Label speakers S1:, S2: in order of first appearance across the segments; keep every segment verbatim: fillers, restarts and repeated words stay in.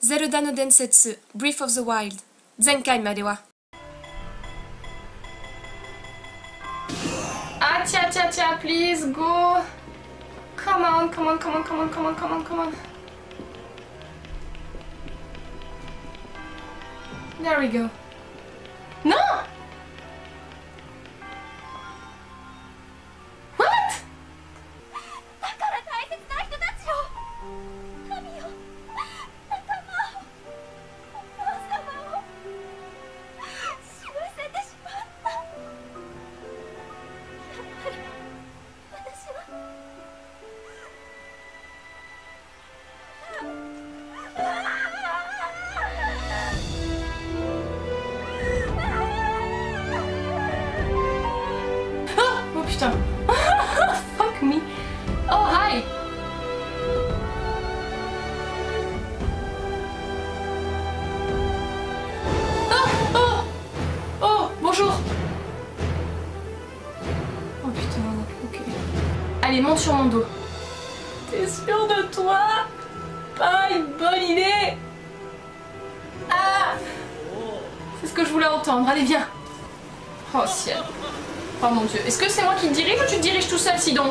S1: ゼルダの伝説 Breath of the Wild 前回までは
S2: Ah tiens tiens tiens please go. Come on come on come on come on come on come on come on. There we go. Non. Putain. Fuck me. Oh hi. Oh oh oh bonjour. Oh putain, ok. Allez, monte sur mon dos. T'es sûr de toi? Pas une bonne idée. Ah, c'est ce que je voulais entendre. Allez, viens. Oh ciel. Oh mon dieu, est-ce que c'est moi qui te dirige ou tu te diriges tout seul, Sidon?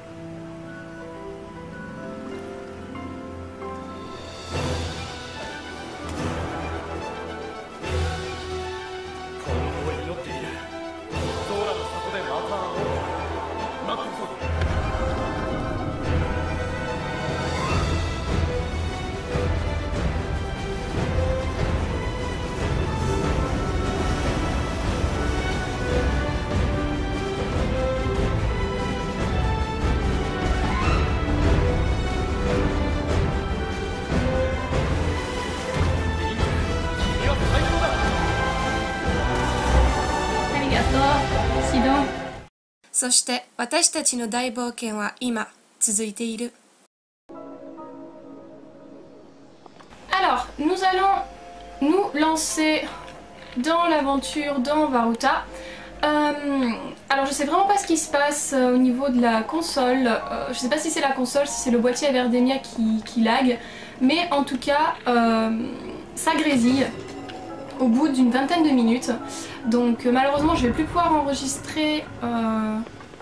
S2: Sidon.
S1: そして私たちの大冒険は今続いている
S2: Alors, nous allons nous lancer dans l'aventure dans Vah-Ruta. Euh, alors je sais vraiment pas ce qui se passe euh, au niveau de la console, euh, je sais pas si c'est la console, si c'est le boîtier Everdemia qui, qui lag, mais en tout cas euh, ça grésille au bout d'une vingtaine de minutes, donc euh, malheureusement je vais plus pouvoir enregistrer... Euh...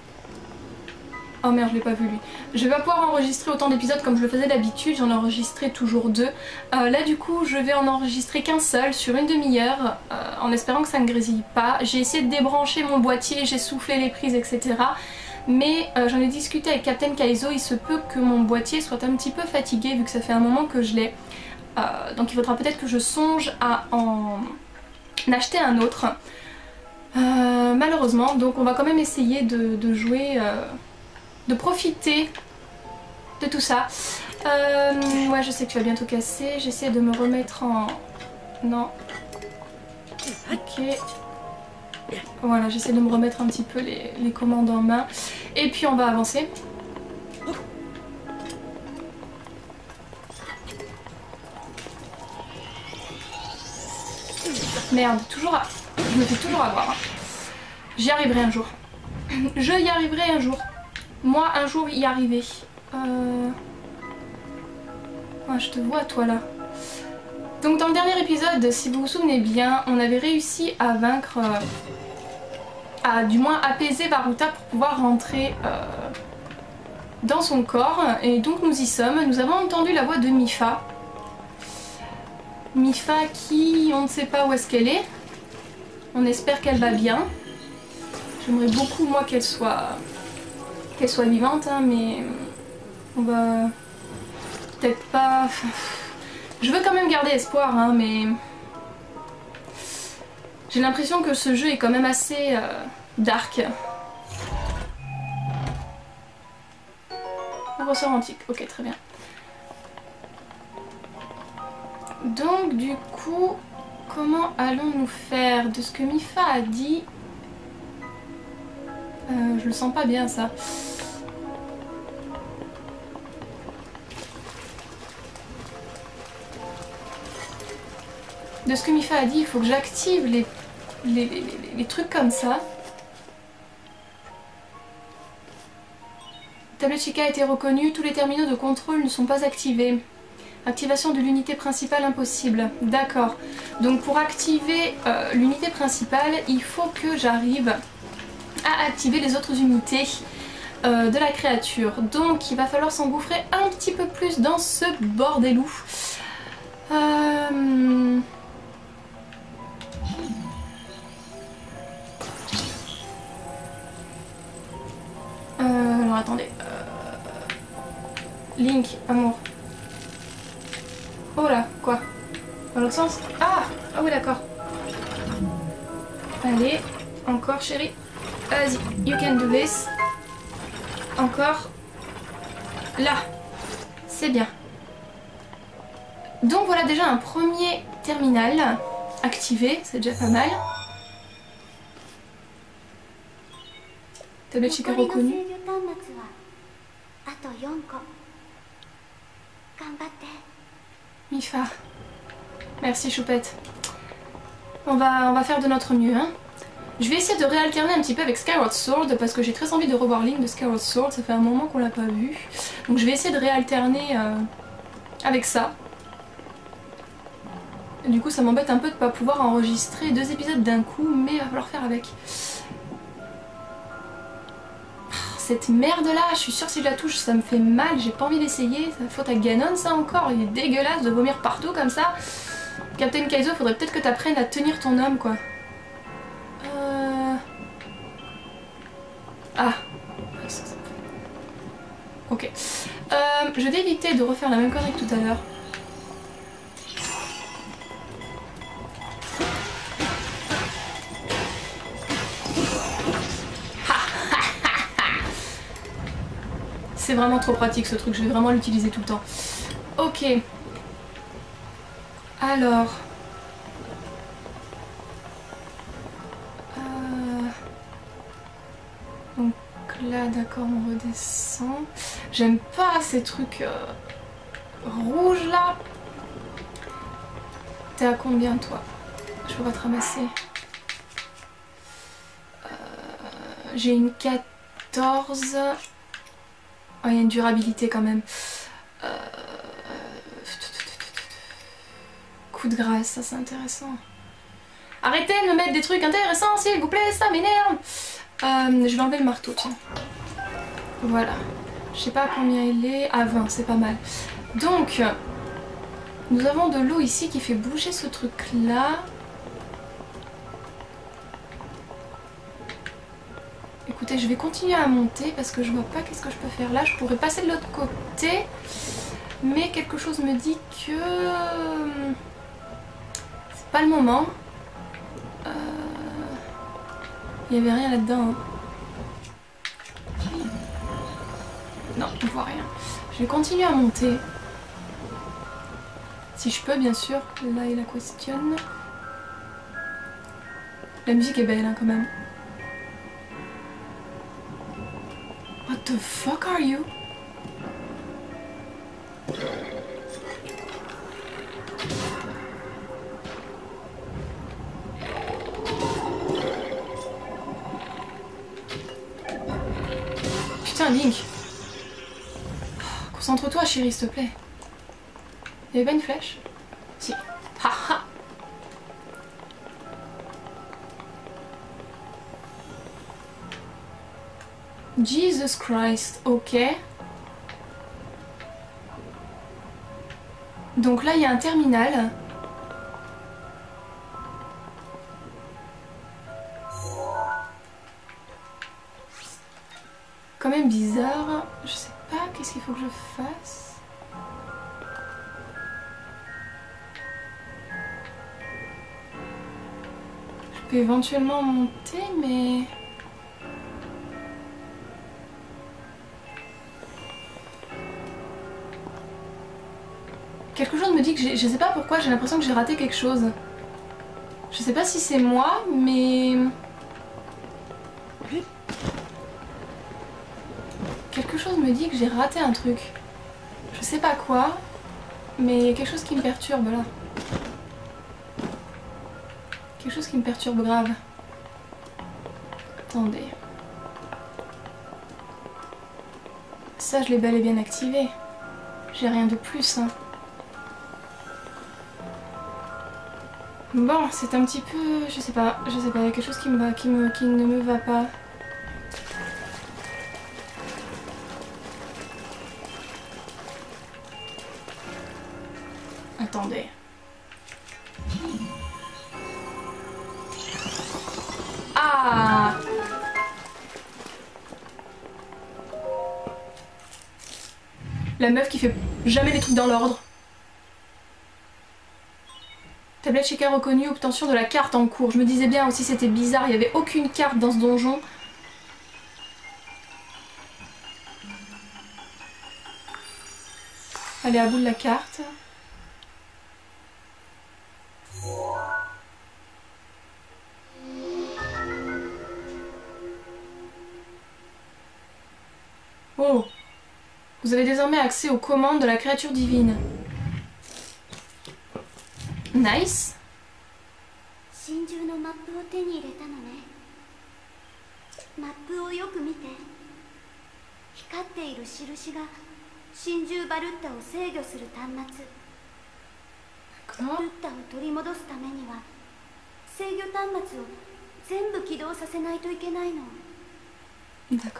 S2: Oh merde, je l'ai pas vu lui. Je vais pas pouvoir enregistrer autant d'épisodes comme je le faisais d'habitude, j'en enregistrais toujours deux. Euh, là du coup je vais en enregistrer qu'un seul sur une demi-heure euh, en espérant que ça ne grésille pas. J'ai essayé de débrancher mon boîtier, j'ai soufflé les prises et cetera. Mais euh, j'en ai discuté avec Captain Kaizo, il se peut que mon boîtier soit un petit peu fatigué vu que ça fait un moment que je l'ai. Euh, donc il faudra peut-être que je songe à en acheter un autre. Euh, malheureusement, donc on va quand même essayer de, de jouer... Euh... de profiter de tout ça. Euh, ouais, je sais que tu vas bientôt casser. J'essaie de me remettre en... Non. Ok. Voilà, j'essaie de me remettre un petit peu les, les commandes en main. Et puis on va avancer. Merde, toujours à... Je me fais toujours avoir. J'y arriverai un jour. Je y arriverai un jour. Moi, un jour y arriver. Euh... Ouais, je te vois toi là. Donc dans le dernier épisode, si vous vous souvenez bien, on avait réussi à vaincre... Euh... à du moins apaiser Vah-Ruta pour pouvoir rentrer euh... dans son corps. Et donc nous y sommes. Nous avons entendu la voix de Mipha. Mipha qui... on ne sait pas où est-ce qu'elle est. On espère qu'elle va bien. J'aimerais beaucoup moi qu'elle soit... qu'elle soit vivante, hein, mais on va peut-être pas... Je veux quand même garder espoir, hein, mais j'ai l'impression que ce jeu est quand même assez euh, dark. Un ressort antique, ok, très bien. Donc du coup, comment allons-nous faire? De ce que Mipha a dit... Euh, je le sens pas bien ça. De ce que Mipha a dit, il faut que j'active les, les, les, les, les trucs comme ça. Tablette Chica a été reconnue, tous les terminaux de contrôle ne sont pas activés. Activation de l'unité principale impossible. D'accord. Donc pour activer euh, l'unité principale, il faut que j'arrive à activer les autres unités euh, de la créature. Donc il va falloir s'engouffrer un petit peu plus dans ce bordelou. Euh... Euh, alors attendez. Euh... Link, amour. Oh là, quoi? Dans l'autre sens? Ah! Ah oui, d'accord. Allez, encore chérie. Vas-y, you can do this. Encore. Là. C'est bien. Donc voilà déjà un premier terminal activé, c'est déjà pas mal. Tablette Chica reconnue. Mifa. Merci Choupette. On va, on va faire de notre mieux. Hein. Je vais essayer de réalterner un petit peu avec Skyward Sword parce que j'ai très envie de revoir Link de Skyward Sword. Ça fait un moment qu'on l'a pas vu. Donc je vais essayer de réalterner euh, avec ça. Du coup ça m'embête un peu de ne pas pouvoir enregistrer deux épisodes d'un coup, mais il va falloir faire avec. Cette merde là, je suis sûre que si je la touche ça me fait mal, j'ai pas envie d'essayer, c'est la faute à Ganon ça encore, il est dégueulasse de vomir partout comme ça. Captain Kaizo, faudrait peut-être que t'apprennes à tenir ton homme quoi. Euh... Ah. Ok. Euh, je vais éviter de refaire la même connerie que tout à l'heure. C'est vraiment trop pratique ce truc, je vais vraiment l'utiliser tout le temps. Ok. Alors. Euh... Donc là, d'accord, on redescend. J'aime pas ces trucs euh, rouges là. T'es à combien toi? Je pourrais te ramasser. Euh... J'ai une quatorze. Oh, il y a une durabilité quand même. Euh... Coup de grâce, ça c'est intéressant. Arrêtez de me mettre des trucs intéressants s'il vous plaît, ça m'énerve. euh, Je vais enlever le marteau, tiens. Voilà. Je sais pas à combien il est. À vingt, c'est pas mal. Donc, nous avons de l'eau ici qui fait bouger ce truc là. Écoutez, je vais continuer à monter parce que je vois pas qu'est-ce que je peux faire là. Je pourrais passer de l'autre côté, mais quelque chose me dit que c'est pas le moment. Euh... Il y avait rien là-dedans. Hein. Non, on voit rien. Je vais continuer à monter. Si je peux, bien sûr. Là est la question. La musique est belle hein, quand même. What the fuck are you? Putain, Link. Concentre-toi, chérie, s'il te plaît. Il y avait pas une flèche? Si. Haha. Jesus Christ, ok. Donc là il y a un terminal. Quand même bizarre. Je sais pas qu'est-ce qu'il faut que je fasse. Je peux éventuellement monter mais... Quelque chose me dit que j'ai... Je sais pas pourquoi, j'ai l'impression que j'ai raté quelque chose. Je sais pas si c'est moi, mais... Quelque chose me dit que j'ai raté un truc. Je sais pas quoi, mais il y a quelque chose qui me perturbe là. Quelque chose qui me perturbe grave. Attendez. Ça, je l'ai bel et bien activé. J'ai rien de plus, hein. Bon, c'est un petit peu... Je sais pas, je sais pas, il y a quelque chose qui, me va, qui, me, qui ne me va pas. Attendez. Ah! La meuf qui fait jamais les trucs dans l'ordre. Tablette checker reconnue, obtention de la carte en cours. Je me disais bien aussi c'était bizarre, il n'y avait aucune carte dans ce donjon. Allez, à bout de la carte. Oh! Vous avez désormais accès aux commandes de la créature divine. Nice.
S3: 真珠のマップを手に入れたのね。マップをよく見て。光っている印が真珠バルッタを制御する端末。ルッタを取り戻すためには制御端末を全部起動させないといけないの。頑張って。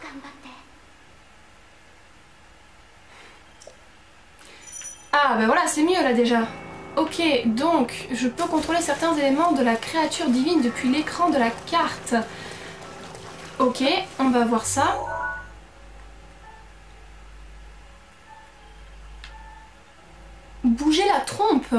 S2: Ah ben voilà, c'est mieux là déjà. Ok, donc je peux contrôler certains éléments de la créature divine depuis l'écran de la carte. Ok, on va voir ça. Bouger la trompe.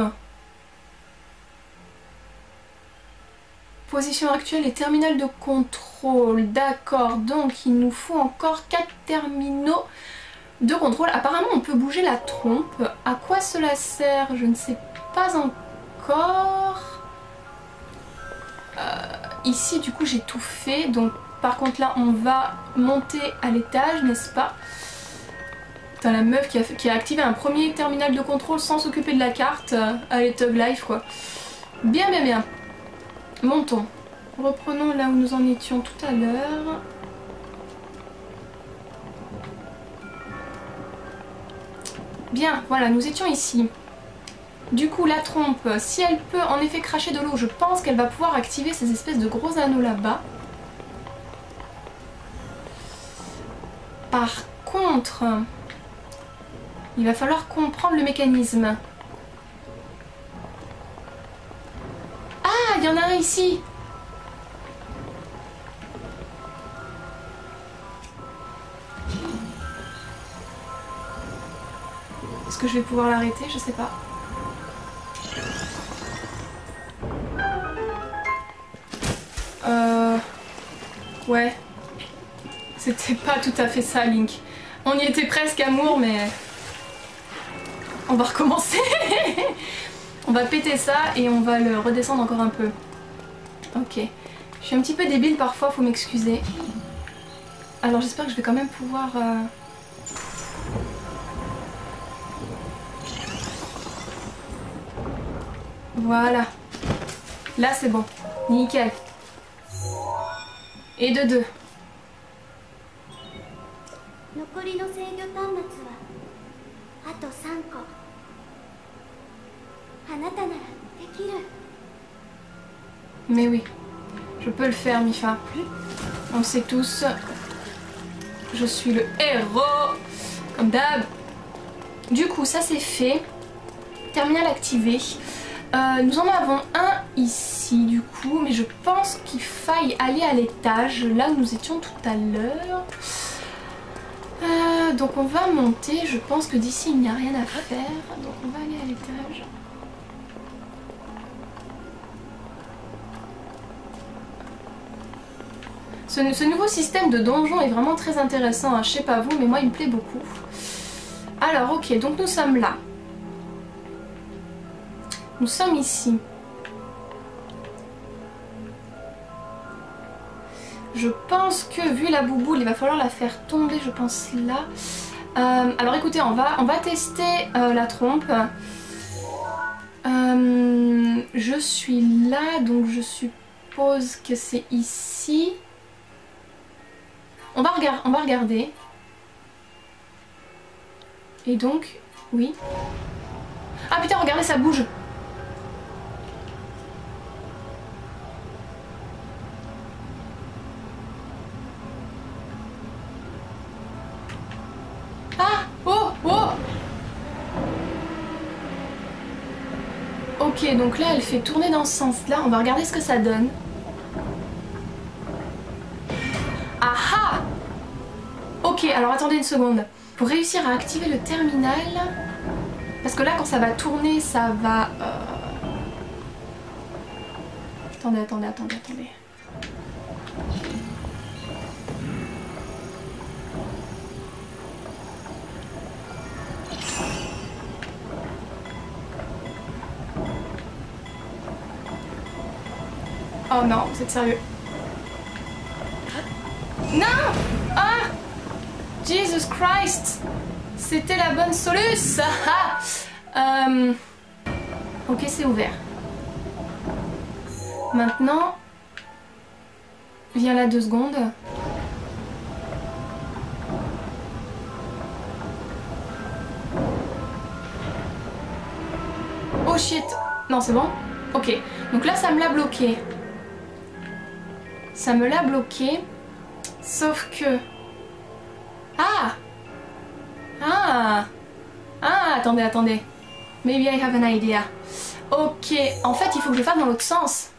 S2: Position actuelle et terminal de contrôle. D'accord, donc il nous faut encore quatre terminaux de contrôle. Apparemment on peut bouger la trompe. À quoi cela sert? Je ne sais pas encore. Euh, ici du coup j'ai tout fait. Donc par contre là on va monter à l'étage, n'est-ce pas? Putain, la meuf qui a, qui a activé un premier terminal de contrôle sans s'occuper de la carte. Allez, Tug Life quoi. Bien bien bien. Montons. Reprenons là où nous en étions tout à l'heure. Bien, voilà, nous étions ici. Du coup, la trompe, si elle peut en effet cracher de l'eau, je pense qu'elle va pouvoir activer ces espèces de gros anneaux là-bas. Par contre, il va falloir comprendre le mécanisme. Ah, il y en a un ici. Est-ce que je vais pouvoir l'arrêter? Je sais pas. Euh... Ouais. C'était pas tout à fait ça, Link. On y était presque, amour, mais... On va recommencer. On va péter ça et on va le redescendre encore un peu. Ok. Je suis un petit peu débile parfois, faut m'excuser. Alors j'espère que je vais quand même pouvoir... Euh... Voilà. Là c'est bon. Nickel. Et de deux. Mais oui. Je peux le faire, Mifa. On le sait tous. Je suis le héros. Comme d'hab. Du coup, ça c'est fait. Terminal activé. Euh, nous en avons un ici du coup, mais je pense qu'il faille aller à l'étage, là où nous étions tout à l'heure. Euh, donc on va monter, je pense que d'ici il n'y a rien à faire, donc on va aller à l'étage. Ce, ce nouveau système de donjon est vraiment très intéressant, hein. Je sais pas vous, mais moi il me plaît beaucoup. Alors ok, donc nous sommes là. Nous sommes ici. Je pense que vu la bouboule, il va falloir la faire tomber, je pense là. Euh, alors écoutez, on va, on va tester euh, la trompe. Euh, je suis là, donc je suppose que c'est ici. On va, regard, on va regarder. Et donc, oui. Ah putain, regardez, ça bouge. Ok, donc là elle fait tourner dans ce sens-là. On va regarder ce que ça donne. Ah ah! Ok, alors attendez une seconde. Pour réussir à activer le terminal... Parce que là quand ça va tourner, ça va... Euh... Attendez, attendez, attendez, attendez. Oh non, vous êtes sérieux? Non! Ah! Jesus Christ! C'était la bonne soluce! euh... Ok, c'est ouvert. Maintenant, viens là deux secondes. Oh shit! Non, c'est bon? Ok, donc là ça me l'a bloqué. Ça me l'a bloqué. Sauf que... Ah! Ah! Ah, attendez, attendez. Maybe I have an idea. Ok, en fait il faut que je le fasse dans l'autre sens.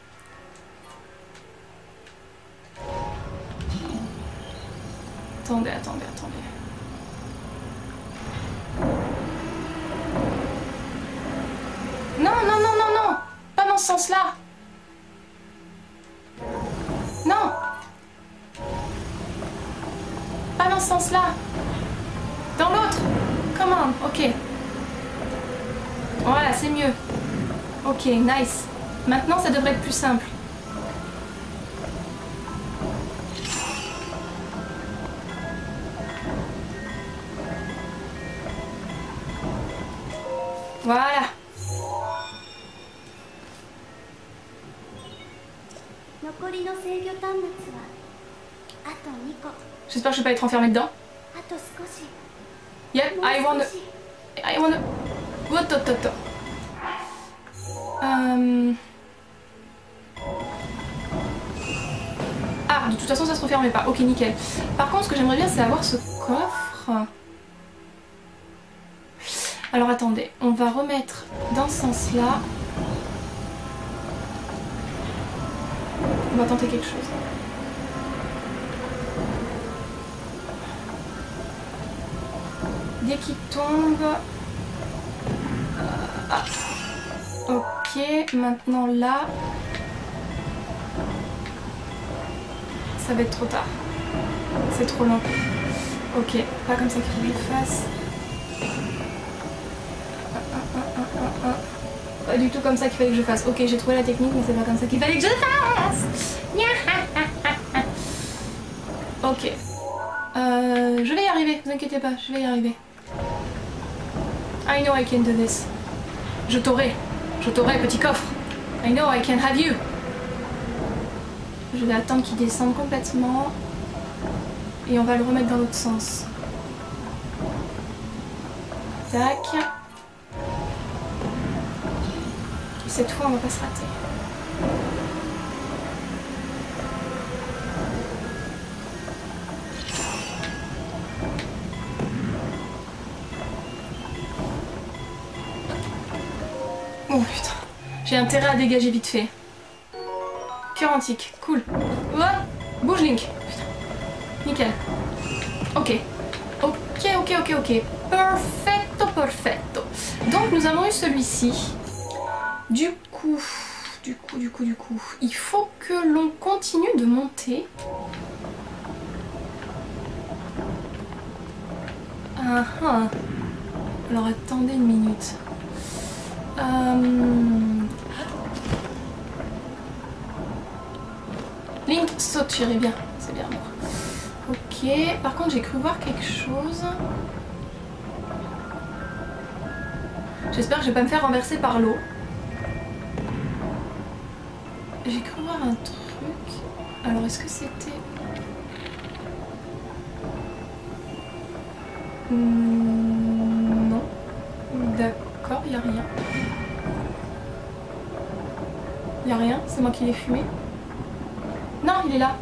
S2: Attendez, attendez, attendez. Non, non, non, non, non! Pas dans ce sens-là! Non! Pas dans ce sens-là! Dans l'autre! Come on, ok. Voilà, c'est mieux. Ok, nice. Maintenant, ça devrait être plus simple. Voilà. J'espère que je vais pas être enfermée dedans. Yep, I wanna... I wanna... What, what, what, what. Euh... Ah, de toute façon ça se refermait pas. Ok, nickel. Par contre, ce que j'aimerais bien, c'est avoir ce coffre. Alors attendez, on va remettre dans ce sens-là. On va tenter quelque chose. Dès qu'il tombe... Euh, ah. Ok, maintenant là... Ça va être trop tard. C'est trop lent. Ok, pas comme ça qu'il faut que je fasse. Pas du tout comme ça qu'il fallait que je fasse. Ok, j'ai trouvé la technique, mais c'est pas comme ça qu'il fallait que je fasse. Ok. Euh, je vais y arriver, vous inquiétez pas, je vais y arriver. I know I can do this. Je t'aurai. Je t'aurai, petit coffre. I know I can have you. Je vais attendre qu'il descende complètement. Et on va le remettre dans l'autre sens. Tac. Cette fois, on va pas se rater. Oh putain. J'ai intérêt à dégager vite fait. Cœur antique. Cool. Ouais. Bouge Link. Putain. Nickel. Ok. Ok, ok, ok, ok. Perfetto, perfetto. Donc nous avons eu celui-ci. Du coup, du coup, du coup, du coup, il faut que l'on continue de monter. Ah ah. Alors attendez une minute. Euh... Link saute, j'irai bien. C'est bien. Ok. Par contre, j'ai cru voir quelque chose. J'espère que je vais pas me faire renverser par l'eau. J'ai cru voir un truc. Alors, est-ce que c'était... Mmh, non. D'accord, il n'y a rien. Il n'y a rien, c'est moi qui l'ai fumé. Non, il est là.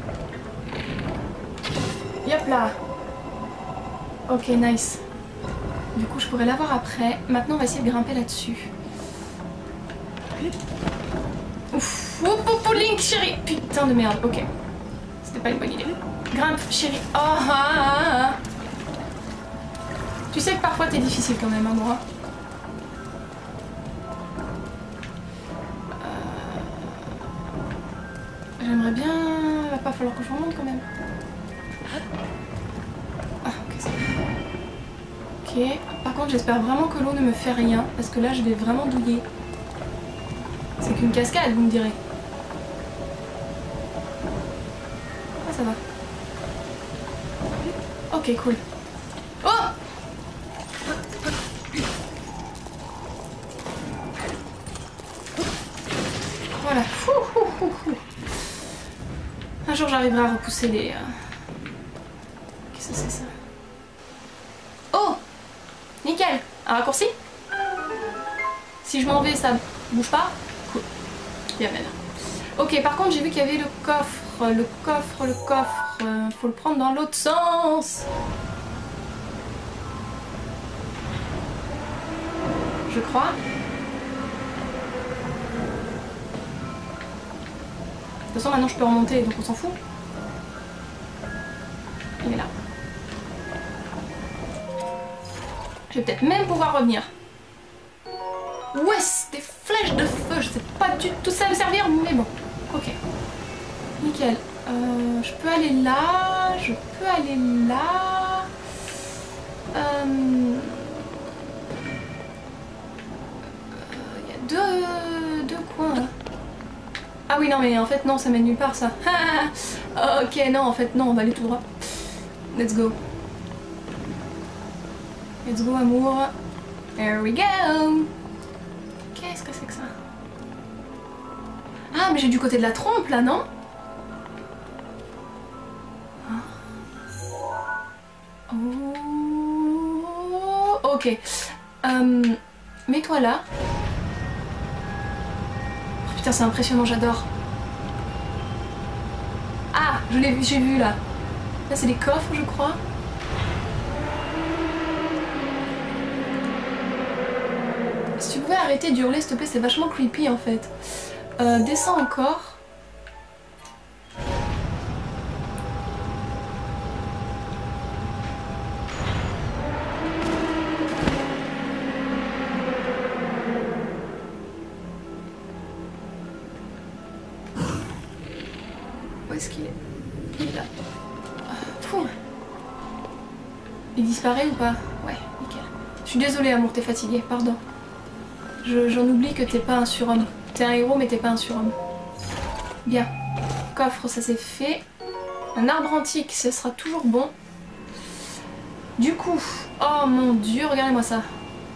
S2: Yop là. Ok, nice. Du coup, je pourrais l'avoir après. Maintenant, on va essayer de grimper là-dessus. Ouf, oh, oh, oh, Link, chérie. Putain de merde, ok. C'était pas une bonne idée. Grimpe, chérie. Oh, ah, ah, ah. Tu sais que parfois t'es difficile quand même, hein, moi. Euh... J'aimerais bien... Va pas falloir que je remonte quand même. Ah, ok, ça va. Ok. Par contre, j'espère vraiment que l'eau ne me fait rien, parce que là, je vais vraiment douiller. C'est qu'une cascade, vous me direz. Ah, ça va. Ok, cool. Oh! Voilà. Fou, fou, fou, fou. Un jour, j'arriverai à repousser les... Euh... Qu'est-ce que c'est ça? Oh! Nickel! Un raccourci? Si je m'en vais, ça bouge pas? Cool. Bien, bien. Ok, par contre, j'ai vu qu'il y avait le coffre. Le coffre, le coffre. Euh, faut le prendre dans l'autre sens. Je crois. De toute façon, maintenant je peux remonter, donc on s'en fout. Il est là. Je vais peut-être même pouvoir revenir. Ouais, des flèches de feu, je sais pas du tout ça me servir, mais bon. Ok. Nickel. Euh, je peux aller là, je peux aller là. Euh... Il y a deux, deux coins là. Ah oui, non, mais en fait, non, ça mène nulle part ça. Ok, non, en fait, non, on va aller tout droit. Let's go. Let's go, amour. Here we go. Qu'est-ce que c'est que ça? Ah, mais j'ai du côté de la trompe là, non? Oh, ok. Euh, Mets-toi là. Oh, putain, c'est impressionnant, j'adore. Ah, je l'ai vu, j'ai vu là. Là, c'est des coffres, je crois. Si tu pouvais arrêter d'hurler, s'il te plaît, c'est vachement creepy en fait. Euh, descends encore. Où est-ce qu'il est? Il est là. Fou. Il disparaît ou pas? Ouais, nickel. Je suis désolée, amour, t'es fatiguée, pardon. J'en oublie que t'es pas un surhomme. T'es un héros, mais t'es pas un surhomme. Bien. Coffre, ça c'est fait. Un arbre antique, ce sera toujours bon. Du coup, oh mon dieu, regardez-moi ça.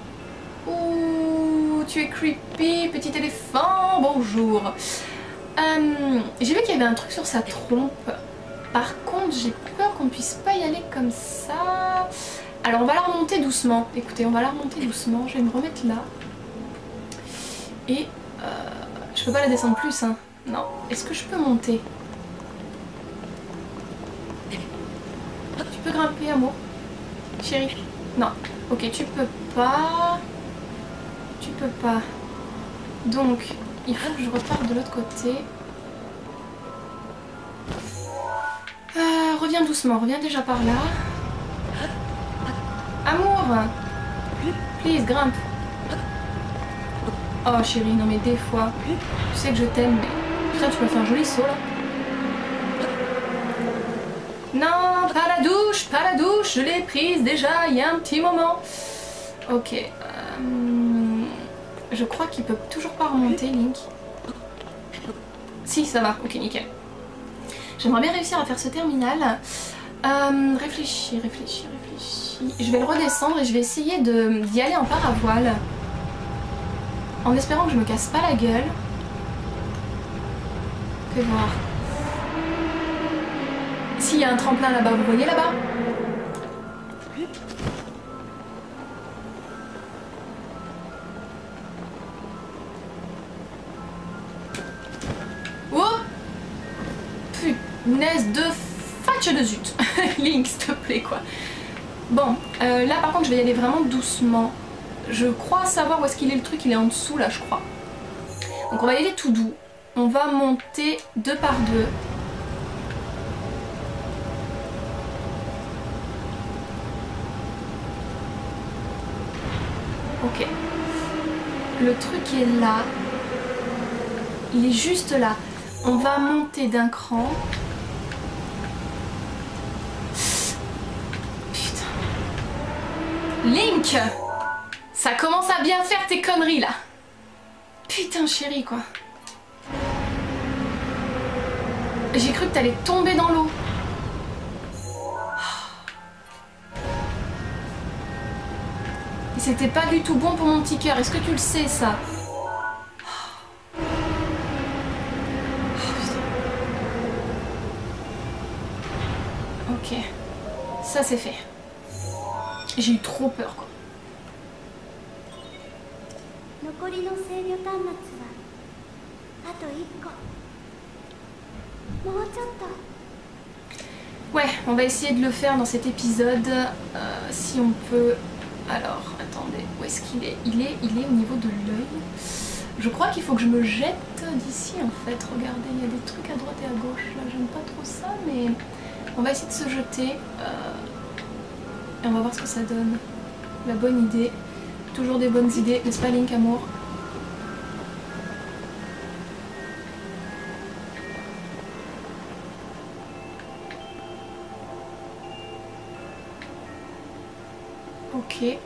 S2: Ouh, tu es creepy, petit éléphant, bonjour. Euh, j'ai vu qu'il y avait un truc sur sa trompe. Par contre, j'ai peur qu'on ne puisse pas y aller comme ça. Alors, on va la remonter doucement. Écoutez, on va la remonter doucement. Je vais me remettre là. Et euh, je peux pas la descendre plus, hein. Non. Est-ce que je peux monter? Tu peux grimper, amour? Chérie? Non. Ok, tu peux pas. Tu peux pas. Donc, il faut que je reparte de l'autre côté. Euh, reviens doucement, reviens déjà par là. Amour! Please, grimpe. Oh chérie, non mais des fois, tu sais que je t'aime, mais putain, tu m'as fait un joli saut là. Non, pas la douche, pas la douche, je l'ai prise déjà il y a un petit moment. Ok. Euh, je crois qu'il peut toujours pas remonter, Link. Si, ça va, ok, nickel. J'aimerais bien réussir à faire ce terminal. Euh, réfléchis, réfléchis, réfléchis. Je vais le redescendre et je vais essayer d'y aller en paravoile. En espérant que je me casse pas la gueule. Fais voir. S'il y a un tremplin là-bas, vous voyez là-bas? Oh! Punaise de fatche de zut. Link, s'il te plaît, quoi. Bon, euh, là par contre je vais y aller vraiment doucement. Je crois savoir où est-ce qu'il est le truc, il est en dessous là je crois. Donc on va y aller tout doux. On va monter deux par deux. Ok. Le truc est là. Il est juste là. On va monter d'un cran. Putain. Link! Ça commence à bien faire tes conneries là. Putain chérie quoi. J'ai cru que t'allais tomber dans l'eau. Et c'était pas du tout bon pour mon petit cœur. Est-ce que tu le sais ça? Ok. Ça c'est fait. J'ai eu trop peur quoi. Ouais, on va essayer de le faire dans cet épisode. Euh, si on peut... Alors, attendez, où est-ce qu'il est, il est Il est au niveau de l'œil. Je crois qu'il faut que je me jette d'ici en fait. Regardez, il y a des trucs à droite et à gauche. Là, j'aime pas trop ça, mais on va essayer de se jeter. Euh... Et on va voir ce que ça donne. La bonne idée. Toujours des bonnes idées, n'est-ce pas Link amour? Ok.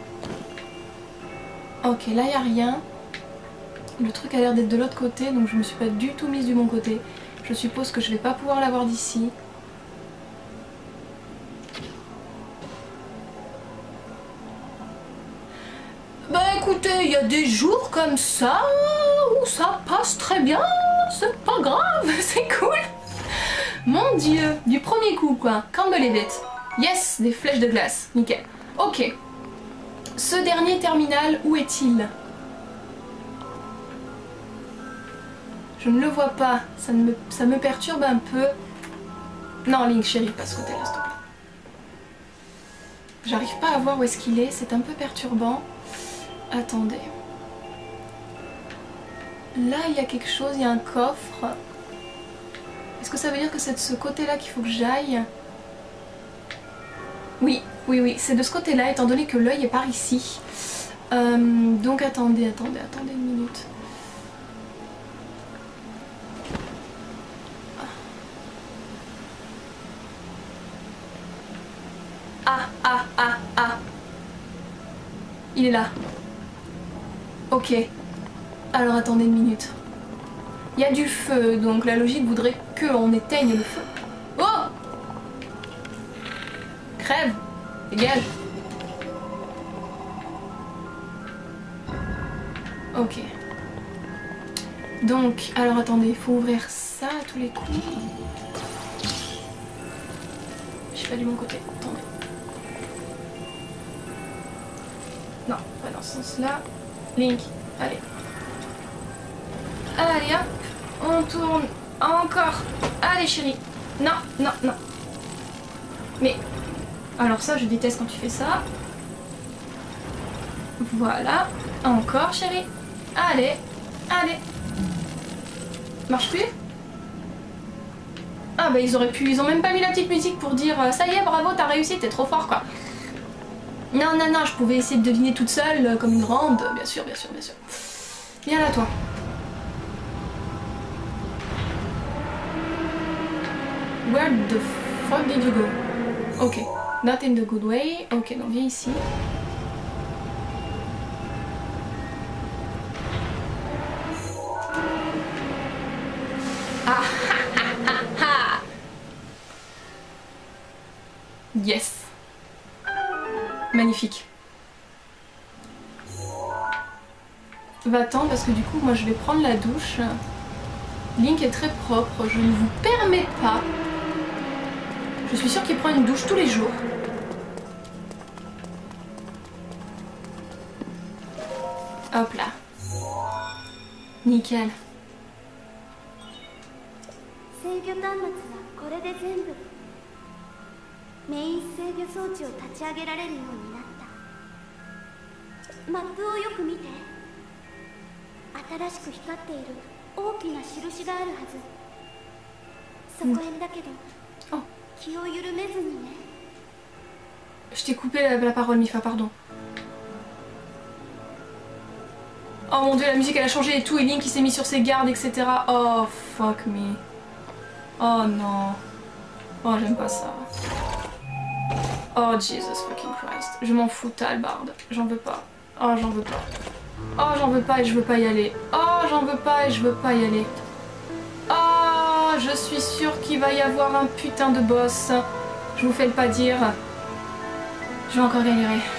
S2: Ok, là il n'y a rien. Le truc a l'air d'être de l'autre côté, donc je me suis pas du tout mise du bon côté. Je suppose que je vais pas pouvoir l'avoir d'ici. Bah écoutez, il y a des jours comme ça où ça passe très bien, c'est pas grave, c'est cool. Mon dieu, du premier coup quoi, can't believe it. Yes, des flèches de glace, nickel. Ok. Ce dernier terminal, où est-il? Je ne le vois pas, ça me, ça me perturbe un peu. Non, Link, chérie, pas ce côté-là, s'il te plaît. J'arrive pas à voir où est-ce qu'il est, c'est un peu perturbant. Attendez. Là, il y a quelque chose, il y a un coffre. Est-ce que ça veut dire que c'est de ce côté-là qu'il faut que j'aille? Oui, oui, oui, c'est de ce côté-là, étant donné que l'œil est par ici. Euh, donc attendez, attendez, attendez une minute. Ah, ah, ah, ah. Il est là. Ok. Alors attendez une minute. Il y a du feu, donc la logique voudrait qu'on éteigne le feu. Oh! Crève! Dégage! Ok. Donc, alors attendez, il faut ouvrir ça à tous les coups. Je suis pas du bon côté, attendez. Non, pas dans ce sens-là. Link, allez. Allez hop, on tourne encore. Allez chérie. Non, non, non. Mais, alors ça je déteste quand tu fais ça. Voilà, encore chérie. Allez, allez. Marche plus? Ah bah ils auraient pu, ils ont même pas mis la petite musique pour dire ça y est bravo t'as réussi, t'es trop fort quoi. Non non non, je pouvais essayer de deviner toute seule comme une grande, bien sûr, bien sûr, bien sûr. Viens là toi. Where the fuck did you go? Ok, not in the good way. Ok, donc viens ici. Ah ha ha ha ha. Yes. Magnifique. Va-t'en parce que du coup moi je vais prendre la douche. Link est très propre, je ne vous permets pas. Je suis sûre qu'il prend une douche tous les jours. Hop là. Nickel.
S3: 新しく光っている大きな印があるはず。そこへだけど、
S2: oh.
S3: 気を緩めずにね。
S2: Je t'ai coupé la, la parole, Mifa, pardon. Oh mon dieu, la musique elle a changé et tout, et Link qui s'est mis sur ses gardes, et cetera. Oh fuck me. Oh non. Oh j'aime pas ça. Oh Jesus fucking Christ. Je m'en fous, t'as Halbarde. J'en veux pas. Oh j'en veux pas. Oh j'en veux pas et je veux pas y aller. Oh j'en veux pas et je veux pas y aller. Oh je suis sûre qu'il va y avoir un putain de boss. Je vous fais le pas dire. Je vais encore galérer.